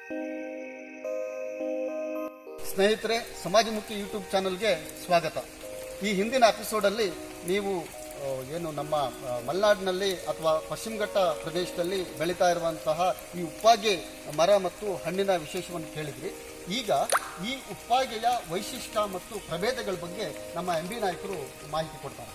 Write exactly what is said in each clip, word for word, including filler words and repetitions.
ಸ್ನೇಹಿತರೆ, ಸಮಾಜಮುಖಿ ಯೂಟ್ಯೂಬ್ ಚಾನಲ್ಗೆ ಸ್ವಾಗತ. ಈ ಹಿಂದಿನ ಎಪಿಸೋಡಲ್ಲಿ ನೀವು ಏನು ನಮ್ಮ ಮಲೆನಾಡಿನಲ್ಲಿ ಅಥವಾ ಪಶ್ಚಿಮ ಘಟ್ಟ ಪ್ರದೇಶದಲ್ಲಿ ಬೆಳೀತಾ ಇರುವಂತಹ ಈ ಉಪ್ಪಾಗೆ ಮರ ಮತ್ತು ಹಣ್ಣಿನ ವಿಶೇಷವನ್ನು ಕೇಳಿದ್ರಿ. ಈಗ ಈ ಉಪ್ಪಾಗೆಯ ವೈಶಿಷ್ಟ್ಯ ಮತ್ತು ಪ್ರಭೇದಗಳ ಬಗ್ಗೆ ನಮ್ಮ ಎಂ ಬಿ ನಾಯಕರು ಮಾಹಿತಿ ಕೊಡ್ತಾರೆ.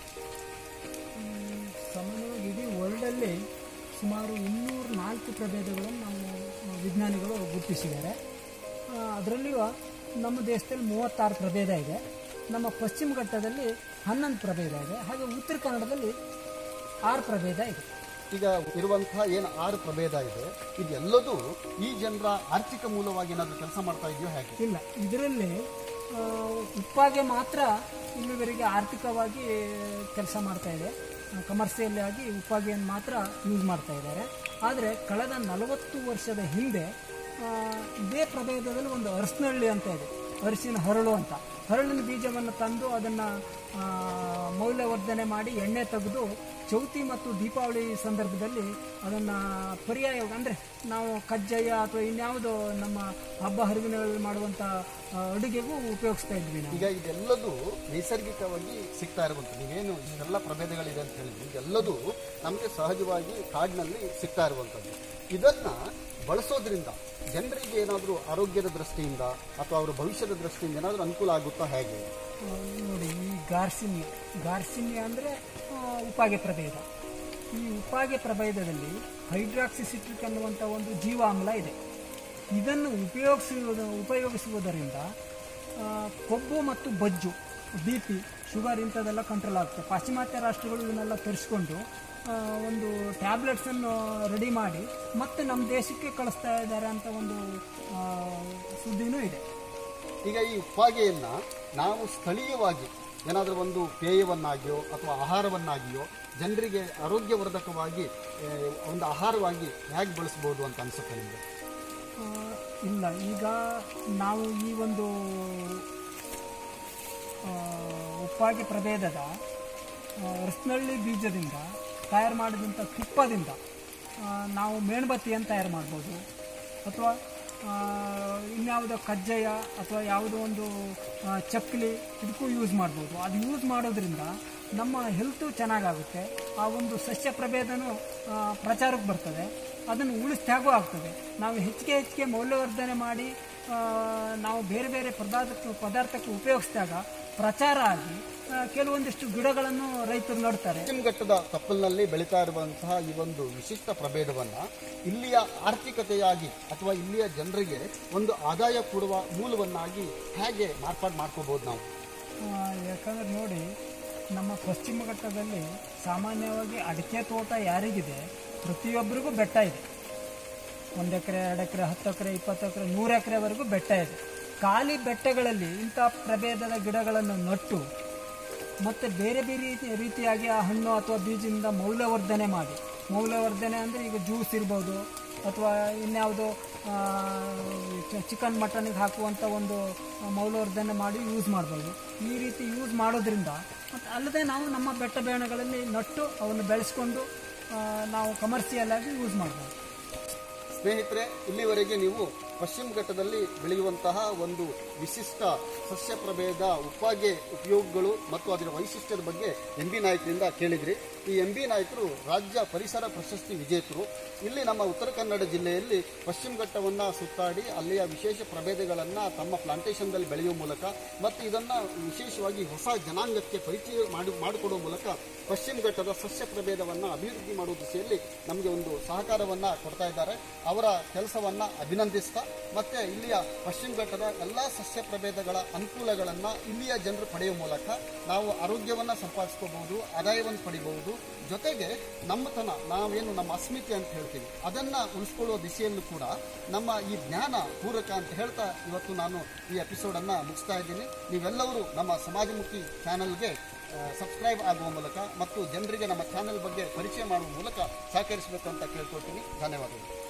ಸಾಮಾನ್ಯವಾಗಿ ಇಡೀ ವರ್ಲ್ಡಲ್ಲಿ ಸುಮಾರು ಇನ್ನೂರ ನಾಲ್ಕು ಪ್ರಭೇದಗಳನ್ನು ನಾವು ವಿಜ್ಞಾನಿಗಳು ಗುರುತಿಸಿದ್ದಾರೆ. ಅದರಲ್ಲಿಯೂ ನಮ್ಮ ದೇಶದಲ್ಲಿ ಮೂವತ್ತಾರು ಪ್ರಭೇದ ಇದೆ. ನಮ್ಮ ಪಶ್ಚಿಮ ಘಟ್ಟದಲ್ಲಿ ಹನ್ನೊಂದು ಪ್ರಭೇದ ಇದೆ. ಹಾಗೆ ಉತ್ತರ ಕನ್ನಡದಲ್ಲಿ ಆರು ಪ್ರಭೇದ ಇದೆ. ಈಗ ಇರುವಂತಹ ಏನು ಆರು ಪ್ರಭೇದ ಇದೆ, ಇದೆಲ್ಲದೂ ಈ ಜನರ ಆರ್ಥಿಕ ಮೂಲವಾಗಿ ಏನಾದರೂ ಕೆಲಸ ಮಾಡ್ತಾ ಇದೆಯೋ ಹೇಗೆ? ಇಲ್ಲ, ಇದರಲ್ಲಿ ಉಪ್ಪಾಗೆ ಮಾತ್ರ ಇಲ್ಲಿವರೆಗೆ ಆರ್ಥಿಕವಾಗಿ ಕೆಲಸ ಮಾಡ್ತಾ ಇದೆ. ಕಮರ್ಷಿಯಲ್ ಆಗಿ ಉಪ್ಪಾಗೆಯನ್ನು ಮಾತ್ರ ಯೂಸ್ ಮಾಡ್ತಾ ಇದ್ದಾರೆ. ಆದರೆ ಕಳೆದ ನಲವತ್ತು ವರ್ಷದ ಹಿಂದೆ ಇದೇ ಪ್ರಭೇದದಲ್ಲಿ ಒಂದು ಅರಸಿನಹಳ್ಳಿ ಅಂತ ಇದೆ, ಅರಿಶಿನ ಹರಳು ಅಂತ. ಹರಳಿನ ಬೀಜವನ್ನು ತಂದು ಅದನ್ನು ಮೌಲ್ಯವರ್ಧನೆ ಮಾಡಿ ಎಣ್ಣೆ ತೆಗೆದು ಚೌತಿ ಮತ್ತು ದೀಪಾವಳಿ ಸಂದರ್ಭದಲ್ಲಿ ಅದನ್ನು ಪರ್ಯಾಯ ಅಂದರೆ ನಾವು ಕಜ್ಜಾಯ ಅಥವಾ ಇನ್ಯಾವುದೋ ನಮ್ಮ ಹಬ್ಬ ಹರಿವಿನಲ್ಲಿ ಮಾಡುವಂಥ ಅಡುಗೆಗೂ ಉಪಯೋಗಿಸ್ತಾ ಇದ್ವಿ ನಾವು. ಈಗ ಇದೆಲ್ಲದೂ ನೈಸರ್ಗಿಕವಾಗಿ ಸಿಗ್ತಾ ಇರುವಂಥದ್ದು. ನೀವೇನು ಇಷ್ಟೆಲ್ಲ ಪ್ರಭೇದಗಳಿದೆ ಅಂತ ಹೇಳಿದ್ವಿ, ಇದೆಲ್ಲದೂ ನಮಗೆ ಸಹಜವಾಗಿ ಕಾಡಿನಲ್ಲಿ ಸಿಗ್ತಾ ಇರುವಂಥದ್ದು. ಇದನ್ನು ಬಳಸೋದ್ರಿಂದ ಜನರಿಗೆ ಏನಾದರೂ ಆರೋಗ್ಯದ ದೃಷ್ಟಿಯಿಂದ ಅಥವಾ ಅವರ ಭವಿಷ್ಯದ ದೃಷ್ಟಿಯಿಂದ ಏನಾದರೂ ಅನುಕೂಲ ಆಗುತ್ತಾ ಹೇಗೆ? ನೋಡಿ, ಈ ಗಾರ್ಸಿನಿಯಾ ಗಾರ್ಸಿನಿಯಾ ಅಂದರೆ ಉಪ್ಪಾಗೆ ಪ್ರಭೇದ. ಈ ಉಪ್ಪಾಗೆ ಪ್ರಭೇದದಲ್ಲಿ ಹೈಡ್ರಾಕ್ಸಿಸಿಟ್ರಿಕ್ ಅನ್ನುವಂಥ ಒಂದು ಜೀವಾಮ್ಲ ಇದೆ. ಇದನ್ನು ಉಪಯೋಗಿಸುವುದು ಉಪಯೋಗಿಸುವುದರಿಂದ ಕೊಬ್ಬು ಮತ್ತು ಬಜ್ಜು, ಬಿ ಪಿ, ಶುಗರ್ ಇಂಥದ್ದೆಲ್ಲ ಕಂಟ್ರೋಲ್ ಆಗುತ್ತೆ. ಪಾಶ್ಚಿಮಾತ್ಯ ರಾಷ್ಟ್ರಗಳು ಇದನ್ನೆಲ್ಲ ತರಿಸ್ಕೊಂಡು ಒಂದು ಟ್ಯಾಬ್ಲೆಟ್ಸನ್ನು ರೆಡಿ ಮಾಡಿ ಮತ್ತೆ ನಮ್ಮ ದೇಶಕ್ಕೆ ಕಳಿಸ್ತಾ ಇದ್ದಾರೆ ಅಂತ ಒಂದು ಸುದ್ದಿನೂ ಇದೆ. ಈಗ ಈ ಉಪ್ಪಾಗೆಯನ್ನು ನಾವು ಸ್ಥಳೀಯವಾಗಿ ಏನಾದರೂ ಒಂದು ಪೇಯವನ್ನಾಗಿಯೋ ಅಥವಾ ಆಹಾರವನ್ನಾಗಿಯೋ ಜನರಿಗೆ ಆರೋಗ್ಯವರ್ಧಕವಾಗಿ ಒಂದು ಆಹಾರವಾಗಿ ಹೇಗೆ ಬಳಸ್ಬೋದು ಅಂತ ಅನಿಸುತ್ತೆ ನಿಮಗೆ? ಇಲ್ಲ, ಈಗ ನಾವು ಈ ಒಂದು ಉಪ್ಪಾಗೆ ಪ್ರಭೇದದ ಅರಸಿನಹಳ್ಳಿ ಬೀಜದಿಂದ ತಯಾರು ಮಾಡಿದಂಥ ತುಪ್ಪದಿಂದ ನಾವು ಮೇಣಬತ್ತಿಯನ್ನು ತಯಾರು ಮಾಡ್ಬೋದು, ಅಥವಾ ಇನ್ಯಾವುದೋ ಕಜ್ಜಾಯ ಅಥವಾ ಯಾವುದೋ ಒಂದು ಚಕ್ಕಲಿ ಇದಕ್ಕೂ ಯೂಸ್ ಮಾಡ್ಬೋದು. ಅದು ಯೂಸ್ ಮಾಡೋದ್ರಿಂದ ನಮ್ಮ ಹೆಲ್ತು ಚೆನ್ನಾಗಾಗುತ್ತೆ. ಆ ಒಂದು ಸಸ್ಯ ಪ್ರಭೇದನೂ ಪ್ರಚಾರಕ್ಕೆ ಬರ್ತದೆ, ಅದನ್ನು ಉಳಿಸ್ದಾಗೂ ಆಗ್ತದೆ. ನಾವು ಹೆಚ್ಚಿಗೆ ಹೆಚ್ಚಿಗೆ ಮೌಲ್ಯವರ್ಧನೆ ಮಾಡಿ ನಾವು ಬೇರೆ ಬೇರೆ ಪದಾರ್ಥ ಪದಾರ್ಥಕ್ಕೆ ಉಪಯೋಗಿಸಿದಾಗ ಪ್ರಚಾರ ಆಗಿ ಕೆಲವೊಂದಿಷ್ಟು ಗಿಡಗಳನ್ನು ರೈತರು ನೋಡ್ತಾರೆ. ಪಶ್ಚಿಮ ಘಟ್ಟದ ತಪ್ಪಲಿನಲ್ಲಿ ಬೆಳೀತಾ ಇರುವಂತಹ ಈ ಒಂದು ವಿಶಿಷ್ಟ ಪ್ರಭೇದವನ್ನ ಇಲ್ಲಿಯ ಆರ್ಥಿಕತೆಯಾಗಿ ಅಥವಾ ಇಲ್ಲಿಯ ಜನರಿಗೆ ಒಂದು ಆದಾಯ ಕೊಡುವ ಮೂಲವನ್ನಾಗಿ ಹೇಗೆ ಮಾರ್ಪಾಡು ಮಾಡ್ಕೋಬಹುದು ನಾವು? ಯಾಕಂದ್ರೆ ನೋಡಿ, ನಮ್ಮ ಪಶ್ಚಿಮ ಘಟ್ಟದಲ್ಲಿ ಸಾಮಾನ್ಯವಾಗಿ ಅಡಿಕೆ ತೋಟ ಯಾರಿಗಿದೆ ಪ್ರತಿಯೊಬ್ಬರಿಗೂ ಬೆಟ್ಟ ಇದೆ. ಒಂದು ಎಕರೆ, ಎರಡು ಎಕರೆ, ಹತ್ತು ಎಕರೆ, ಇಪ್ಪತ್ತು ಎಕರೆ, ನೂರು ಎಕರೆವರೆಗೂ ಬೆಟ್ಟ ಇದೆ. ಖಾಲಿ ಬೆಟ್ಟಗಳಲ್ಲಿ ಇಂಥ ಪ್ರಭೇದದ ಗಿಡಗಳನ್ನು ನಟ್ಟು ಮತ್ತು ಬೇರೆ ಬೇರೆ ರೀತಿ ರೀತಿಯಾಗಿ ಆ ಹಣ್ಣು ಅಥವಾ ಬೀಜದಿಂದ ಮೌಲ್ಯವರ್ಧನೆ ಮಾಡಿ, ಮೌಲ್ಯವರ್ಧನೆ ಅಂದರೆ ಈಗ ಜ್ಯೂಸ್ ಇರ್ಬೋದು ಅಥವಾ ಇನ್ಯಾವುದೋ ಚಿಕನ್ ಮಟನ್ಗೆ ಹಾಕುವಂಥ ಒಂದು ಮೌಲ್ಯವರ್ಧನೆ ಮಾಡಿ ಯೂಸ್ ಮಾಡ್ಬೋದು. ಈ ರೀತಿ ಯೂಸ್ ಮಾಡೋದ್ರಿಂದ ಮತ್ತು ಅಲ್ಲದೆ ನಾವು ನಮ್ಮ ಬೆಟ್ಟ ಬೇಣಗಳಲ್ಲಿ ನಟ್ಟು ಅವನ್ನು ಬೆಳೆಸ್ಕೊಂಡು ನಾವು ಕಮರ್ಷಿಯಲ್ ಆಗಿ ಯೂಸ್ ಮಾಡ್ಬೋದು. ಸ್ನೇಹಿತರೆ, ಇಲ್ಲಿವರೆಗೆ ನೀವು ಪಶ್ಚಿಮ ಘಟ್ಟದಲ್ಲಿ ಬೆಳೆಯುವಂತಹ ಒಂದು ವಿಶಿಷ್ಟ ಸಸ್ಯ ಪ್ರಭೇದ ಉಪ್ಪಾಗೆ ಉಪಯೋಗಗಳು ಮತ್ತು ಅದರ ವೈಶಿಷ್ಟ್ಯದ ಬಗ್ಗೆ ಎಂ ಬಿ ನಾಯಕರಿಂದ ಕೇಳಿದ್ರಿ. ಈ ಎಂ ಬಿ ನಾಯಕರು ರಾಜ್ಯ ಪರಿಸರ ಪ್ರಶಸ್ತಿ ವಿಜೇತರು. ಇಲ್ಲಿ ನಮ್ಮ ಉತ್ತರ ಕನ್ನಡ ಜಿಲ್ಲೆಯಲ್ಲಿ ಪಶ್ಚಿಮ ಘಟ್ಟವನ್ನು ಸುತ್ತಾಡಿ ಅಲ್ಲಿಯ ವಿಶೇಷ ಪ್ರಭೇದಗಳನ್ನು ತಮ್ಮ ಪ್ಲಾಂಟೇಶನ್ದಲ್ಲಿ ಬೆಳೆಯುವ ಮೂಲಕ ಮತ್ತು ಇದನ್ನು ವಿಶೇಷವಾಗಿ ಹೊಸ ಜನಾಂಗಕ್ಕೆ ಪರಿಚಯ ಮಾಡಿ ಮಾಡಿಕೊಡುವ ಮೂಲಕ ಪಶ್ಚಿಮ ಘಟ್ಟದ ಸಸ್ಯ ಪ್ರಭೇದವನ್ನು ಅಭಿವೃದ್ಧಿ ಮಾಡುವ ದಿಸೆಯಲ್ಲಿ ನಮಗೆ ಒಂದು ಸಹಕಾರವನ್ನು ಕೊಡ್ತಾ ಇದ್ದಾರೆ. ಅವರ ಕೆಲಸವನ್ನು ಅಭಿನಂದಿಸ್ತಾ ಮತ್ತೆ ಇಲ್ಲಿಯ ಪಶ್ಚಿಮ ಘಟ್ಟದ ಎಲ್ಲ ಸಸ್ಯ ಪ್ರಭೇದಗಳ ಅನುಕೂಲಗಳನ್ನು ಇಲ್ಲಿಯ ಜನರು ಪಡೆಯುವ ಮೂಲಕ ನಾವು ಆರೋಗ್ಯವನ್ನು ಸಂಪಾದಿಸ್ಕೋಬಹುದು, ಆದಾಯವನ್ನು ಪಡಿಬಹುದು. ಜೊತೆಗೆ ನಮ್ಮತನ, ನಾವೇನು ನಮ್ಮ ಅಸ್ಮಿತೆ ಅಂತ ಹೇಳ್ತೀವಿ, ಅದನ್ನು ಉಳಿಸ್ಕೊಳ್ಳುವ ದಿಸೆಯಲ್ಲೂ ಕೂಡ ನಮ್ಮ ಈ ಜ್ಞಾನ ಪೂರಕ ಅಂತ ಹೇಳ್ತಾ ಇವತ್ತು ನಾನು ಈ ಎಪಿಸೋಡನ್ನು ಮುಗಿಸ್ತಾ ಇದ್ದೀನಿ. ನೀವೆಲ್ಲರೂ ನಮ್ಮ ಸಮಾಜಮುಖಿ ಚಾನಲ್ಗೆ ಸಬ್ಸ್ಕ್ರೈಬ್ ಆಗುವ ಮೂಲಕ ಮತ್ತು ಜನರಿಗೆ ನಮ್ಮ ಚಾನೆಲ್ ಬಗ್ಗೆ ಪರಿಚಯ ಮಾಡುವ ಮೂಲಕ ಸಹಕರಿಸಬೇಕು ಅಂತ ಕೇಳ್ಕೊಳ್ತೀನಿ. ಧನ್ಯವಾದಗಳು.